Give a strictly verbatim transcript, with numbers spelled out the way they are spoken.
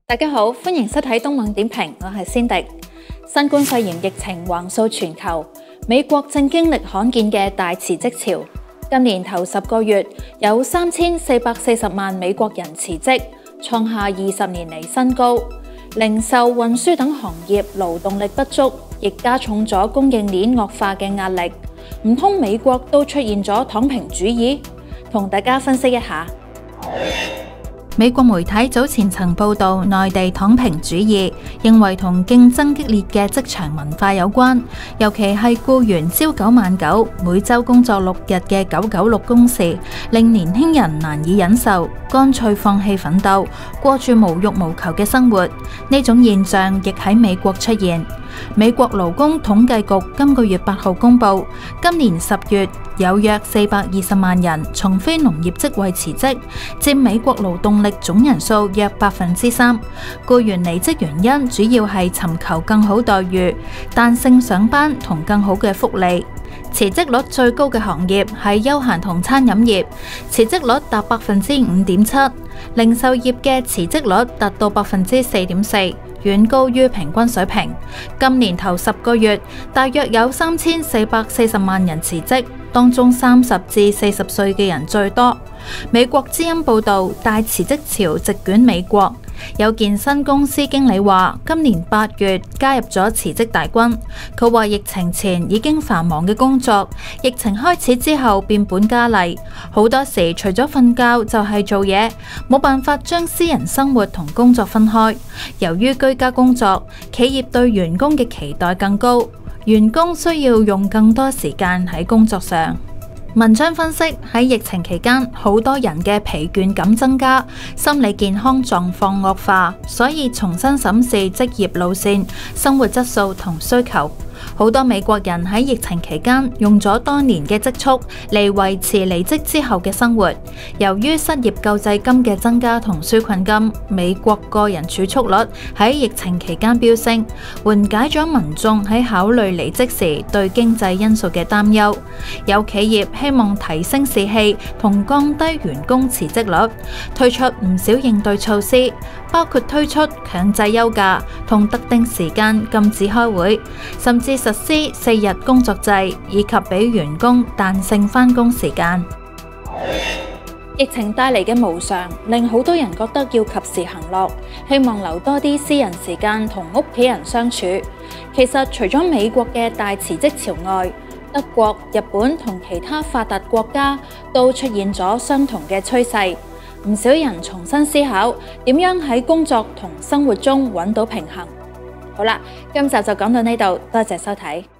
大家好，歡迎收睇東網點評，我係仙迪。新冠肺炎疫情橫掃全球，美國正經歷罕見嘅大辭職潮。今年頭十個月有三千四百四十萬美國人辭職，創下二十年嚟新高。零售、運輸等行業勞動力不足，亦加重咗供應鏈惡化嘅壓力。唔通美國都出現咗躺平主義？同大家分析一下。 美國媒體早前曾報道內地躺平主義，認為同競爭激烈嘅職場文化有關，尤其係僱員朝九晚九，每週工作六日嘅九九六工時，令年輕人難以忍受，乾脆放棄奮鬥，過住無欲無求嘅生活。呢種現象亦喺美國出現。美國勞工統計局今個月八號公佈，今年十月有約四百二十萬人從非農業職位辭職，佔美國勞動力總人數約百分之三。僱員離職原因主要係尋求更好待遇、彈性上班同更好嘅福利。辭職率最高嘅行業係休閒同餐飲業，辭職率達百分之五點七；零售業嘅辭職率達到百分之四點四，遠高於平均水平。今年頭十個月，大約有三千四百四十萬人辭職，當中三十至四十歲嘅人最多。美國之音報道，大辭職潮席捲美國。有健身公司經理話，今年八月加入咗辭職大軍。佢話疫情前已經繁忙嘅工作，疫情開始之後變本加厲，好多時除咗瞓覺就係做嘢，冇辦法將私人生活同工作分開。由於居家工作，企業對員工嘅期待更高，員工需要用更多時間喺工作上。文章分析，喺疫情期間，好多人嘅疲倦感增加，心理健康狀況惡化，所以重新審視職業路線、生活質素同需求。好多美國人喺疫情期間用咗多年嘅積蓄嚟維持離職之後嘅生活。由於失業救濟金嘅增加同紓困金，美國個人儲蓄率喺疫情期間飆升，緩解咗民眾喺考慮離職時對經濟因素嘅擔憂。有企業希望提升士氣同降低員工辭職率，推出唔少應對措施，包括推出強制休假同特定時間禁止開會，甚至實施四日工作制，以及俾員工彈性返工時間。 疫情帶嚟嘅無常，令好多人覺得要及時行樂，希望留多啲私人時間同屋企人相處。其實除咗美國嘅大辭職潮外，德國、日本同其他發達國家都出現咗相同嘅趨勢。唔少人重新思考點樣喺工作同生活中揾到平衡。好啦，今集就講到呢度，多謝收睇。